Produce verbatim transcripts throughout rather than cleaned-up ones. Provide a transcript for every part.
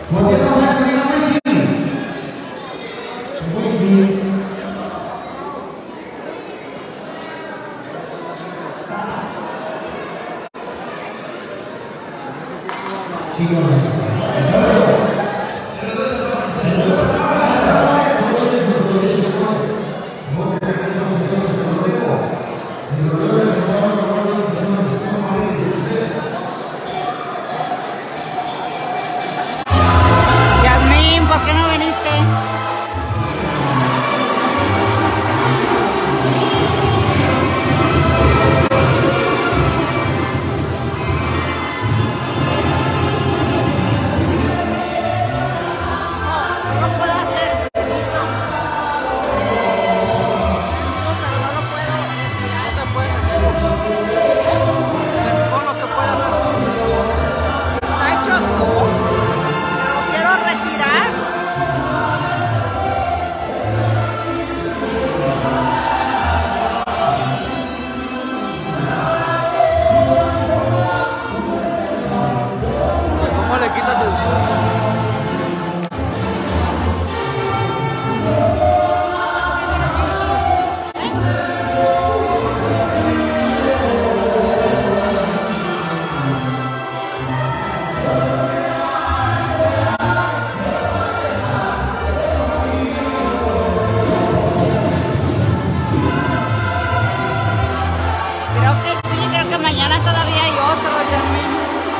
Yasmín, ¿por qué no viniste? No lo puedo hacer, chiquito. Pero no lo puedo retirar. No se puede. No, no se puede hacer. Está hecho azul. Pero lo quiero retirar. ¿Cómo le quitas el zoom? Creo que sí, creo que mañana todavía hay otro, Yasmín.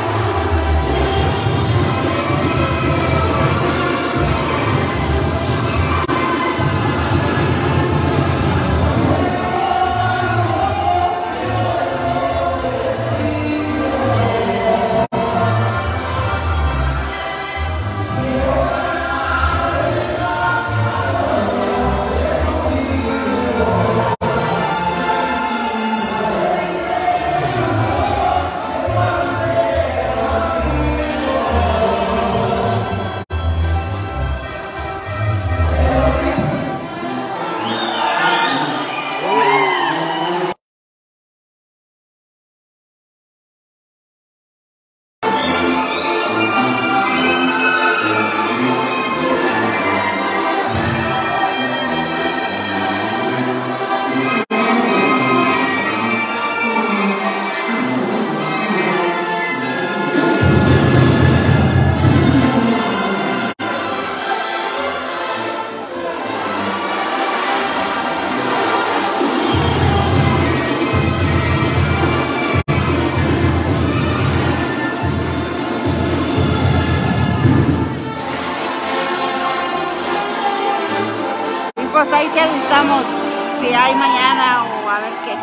Y pues ahí te avisamos si hay mañana o a ver qué.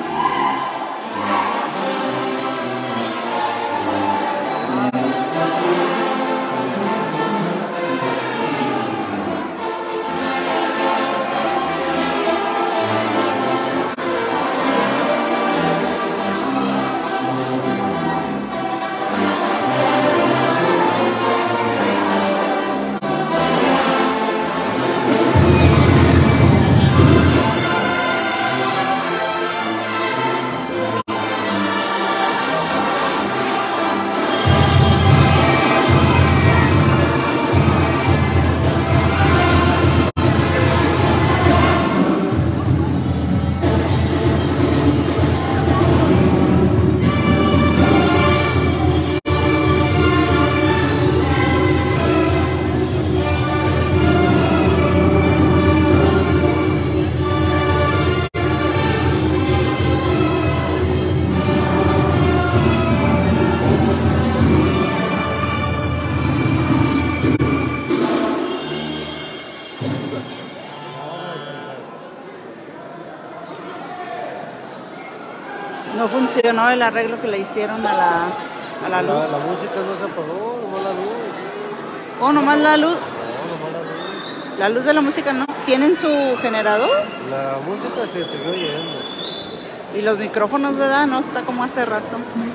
No funcionó el arreglo que le hicieron a la, a la luz. La, la música no se apagó, nomás la luz. Oh, nomás la luz. No, nomás la luz. La luz de la música no. ¿Tienen su generador? La música se siguió oyendo. Y los micrófonos, ¿verdad? No está como hace rato.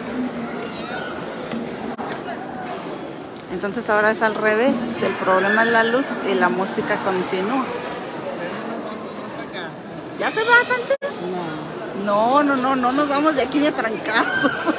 Entonces ahora es al revés. El problema es la luz y la música continúa. ¿Ya se va, Pancho? No. No, no, no, no nos vamos de aquí de trancazos.